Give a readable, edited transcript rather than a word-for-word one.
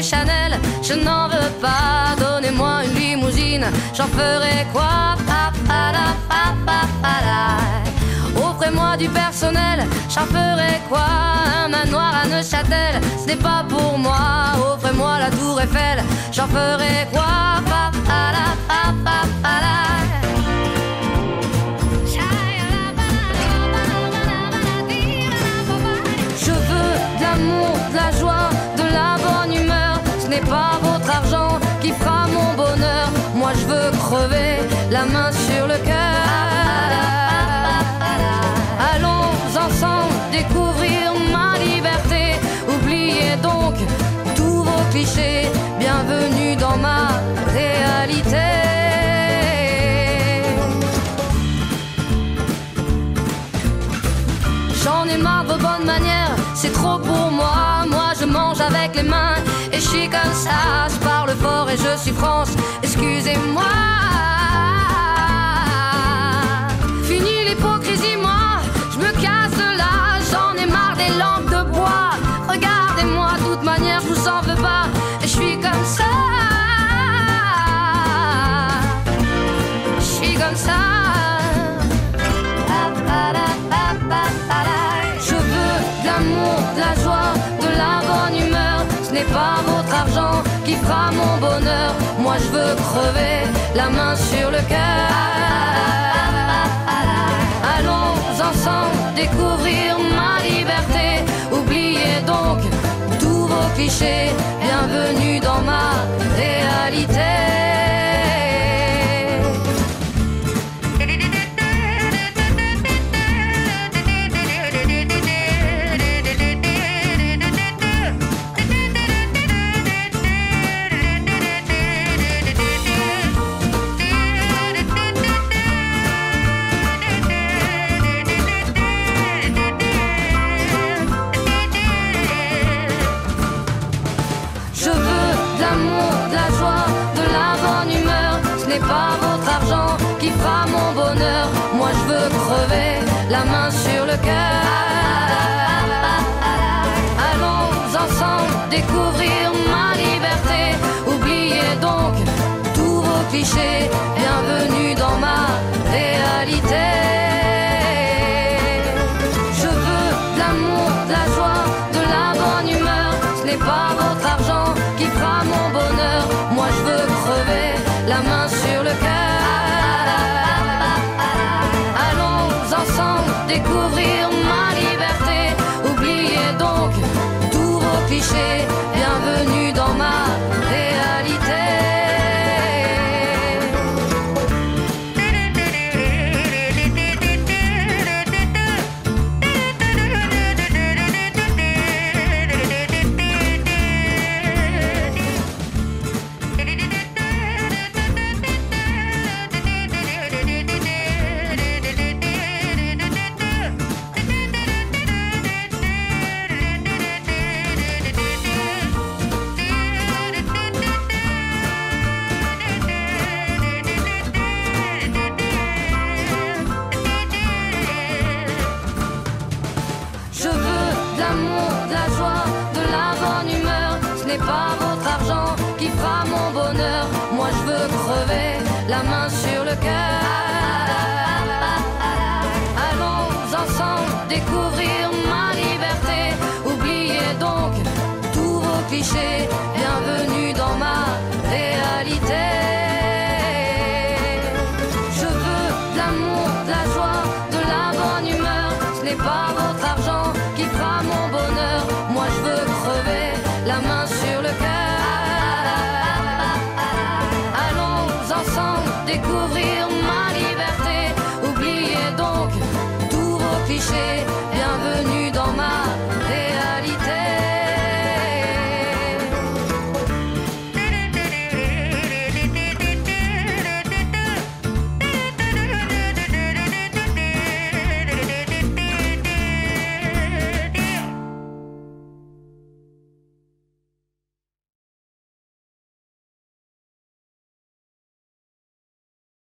Chanel, je n'en veux pas. Donnez-moi une limousine, j'en ferai quoi? Offrez-moi du personnel, j'en ferai quoi? Un manoir à Neuchâtel, ce n'est pas pour moi. Offrez-moi la tour Eiffel, j'en ferai quoi? Je veux de l'amour, de la joie, de la bonne humeur. Ce n'est pas votre argent qui fera mon bonheur. Moi je veux crever, la main sur le cœur. Allons ensemble découvrir ma liberté. Oubliez donc tous vos clichés. Bienvenue dans ma réalité. J'en ai marre de vos bonnes manières, c'est trop pour moi. Moi je mange avec les mains et je suis comme ça. Je parle fort et je suis France, excusez-moi. Fini l'hypocrisie, moi je me casse de là. J'en ai marre des lampes de bois. Regardez-moi, de toute manière je vous en veux pas. Et je suis comme ça. Je suis comme ça. De la joie, de la bonne humeur. Ce n'est pas votre argent qui fera mon bonheur. Moi je veux crever, la main sur le cœur. Allons ensemble découvrir ma liberté. Oubliez donc tous vos clichés. Bienvenue dans ma réalité. Pas votre argent qui fera mon bonheur. Moi je veux crever, la main sur le cœur. Allons ensemble découvrir ma liberté. Oubliez donc tous vos clichés. Bienvenue dans ma réalité. Je veux de l'amour, de la joie, de la bonne humeur. Ce n'est pas votre argent qui fera mon bonheur. Moi je veux crever, la main sur le cœur. Allons ensemble découvrir ma liberté. Oubliez donc tous vos clichés. Bienvenue dans ma réalité. Pas votre argent qui fera mon bonheur. Moi je veux crever, la main sur le cœur. Allons ensemble découvrir ma liberté. Oubliez donc tous vos clichés. Bienvenue dans ma réalité. Je veux de l'amour, de la joie, de la bonne humeur. Ce n'est pas votre argent qui fera mon bonheur. Moi je veux crever, la main sur le cœur. Allons ensemble découvrir ma liberté. Oubliez donc tous vos clichés.